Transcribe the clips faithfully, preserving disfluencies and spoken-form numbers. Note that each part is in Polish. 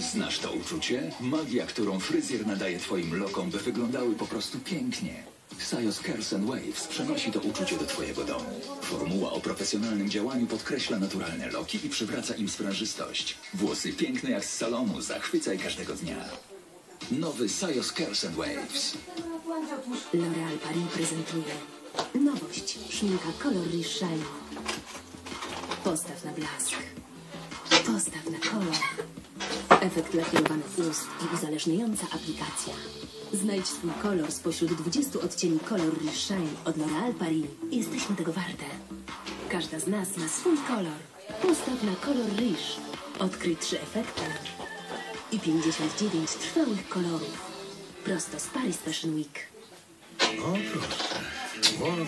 Znasz to uczucie? Magia, którą fryzjer nadaje twoim lokom, by wyglądały po prostu pięknie. Sajos Curls and Waves przenosi to uczucie do twojego domu. Formuła o profesjonalnym działaniu podkreśla naturalne loki i przywraca im sprężystość. Włosy piękne jak z salonu, zachwycaj każdego dnia. Nowy Sajos Curls and Waves. L'Oréal Paris prezentuje nowość. Szminka Color Shine. Postaw na blask. Postaw na kolor. Efekt lakierowanych ust i uzależniająca aplikacja. Znajdź swój kolor spośród dwudziestu odcieni Color Shine od L'Oréal Paris. Jesteśmy tego warte. Każda z nas ma swój kolor. Postaw na Color Riche. Odkryj trzy efekty i pięćdziesiąt dziewięć trwałych kolorów. Prosto z Paris Fashion Week. O proszę, młody.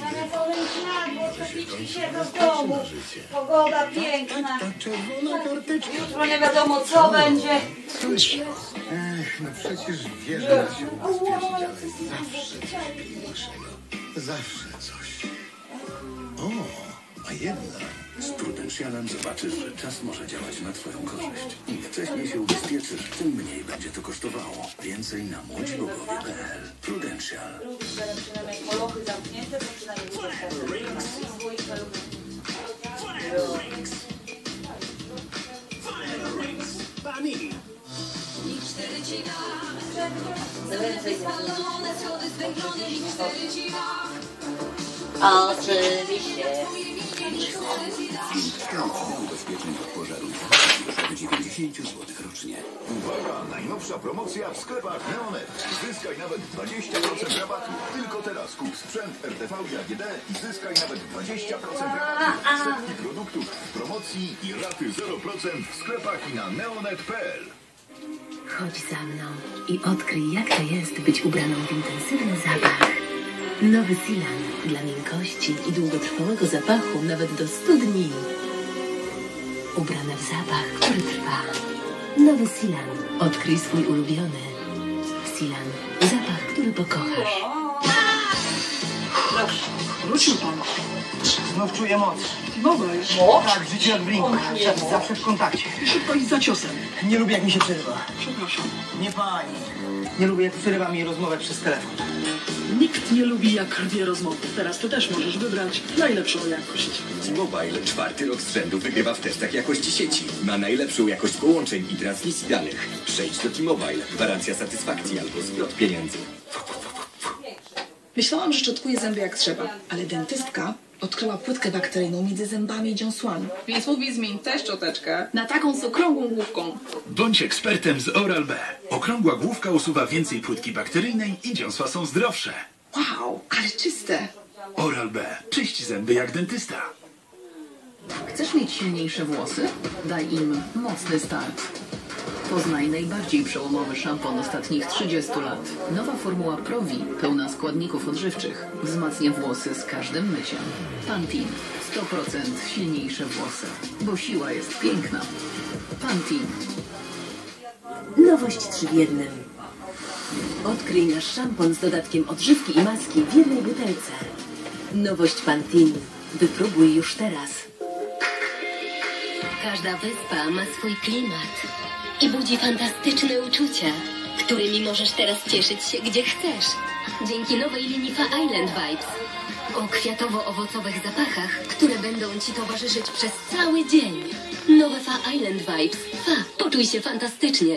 Się do domu. Pogoda piękna. Ta czerwona karteczka. Jutro nie wiadomo co będzie. Ech, no przecież wierzę, że się ubezpieczyć, ale zawsze coś piękniejszego. Zawsze coś. O, a jednak. Z Prudentialem zobaczysz, że czas może działać na twoją korzyść. Im wcześniej się ubezpieczysz, tym mniej będzie to kosztowało. Więcej na młodzibogowie kropka p l. Prudential. Przynajmniej polochy zamknięte, to przynajmniej Pani! Oczywiście. Ubezpieczeń od pożaru do dziewięćdziesiąt złotych rocznie. Uwaga! Najnowsza promocja w sklepach Neonet. Zyskaj nawet dwadzieścia procent rabatu. Tylko teraz kup sprzęt R T V i A G D i zyskaj nawet dwadzieścia procent rabatu. Setki produktów w promocji i raty zero procent w sklepach i na neonet kropka p l. Chodź za mną i odkryj, jak to jest być ubraną w intensywny zapach. Nowy Silan dla miękkości i długotrwałego zapachu nawet do stu dni. Ubrana w zapach, który trwa. Nowy Silan. Odkryj swój ulubiony. Silan. Zapach, który pokochasz. Proszę. Wrócił pan. Znów czuję moc. Bobaj. Tak, w życiu jak w ringu. Zawsze, zawsze w kontakcie. Szybko i za ciosem. Nie lubię, jak mi się przerywa. Przepraszam. Nie pani. Nie lubię, jak przerywa mi rozmowę przez telefon. Nikt nie lubi, jak rwie rozmowy. Teraz ty też możesz wybrać najlepszą jakość. T-Mobile czwarty rok z rzędu wygrywa w testach jakości sieci. Ma najlepszą jakość połączeń i transmisji danych. Przejdź do T-Mobile. Gwarancja satysfakcji albo zwrot pieniędzy. Myślałam, że szczotkuję zęby jak trzeba, ale dentystka odkryła płytkę bakteryjną między zębami i dziąsłami. Więc mówi, zmień tę szczoteczkę na taką z okrągłą główką. Bądź ekspertem z Oral-B. Okrągła główka usuwa więcej płytki bakteryjnej i dziąsła są zdrowsze. Wow, ale czyste. Oral-B. Czyść zęby jak dentysta. Chcesz mieć silniejsze włosy? Daj im mocny start. Poznaj najbardziej przełomowy szampon ostatnich trzydziestu lat. Nowa formuła Provi, pełna składników odżywczych, wzmacnia włosy z każdym myciem. Pantene. sto procent silniejsze włosy, bo siła jest piękna. Pantene. Nowość trzy w jednym. Odkryj nasz szampon z dodatkiem odżywki i maski w jednej butelce. Nowość Pantene. Wypróbuj już teraz. Każda wyspa ma swój klimat i budzi fantastyczne uczucia, którymi możesz teraz cieszyć się gdzie chcesz. Dzięki nowej linii Fa Island Vibes. O kwiatowo-owocowych zapachach, które będą Ci towarzyszyć przez cały dzień. Nowe Fa Island Vibes. Fa, poczuj się fantastycznie.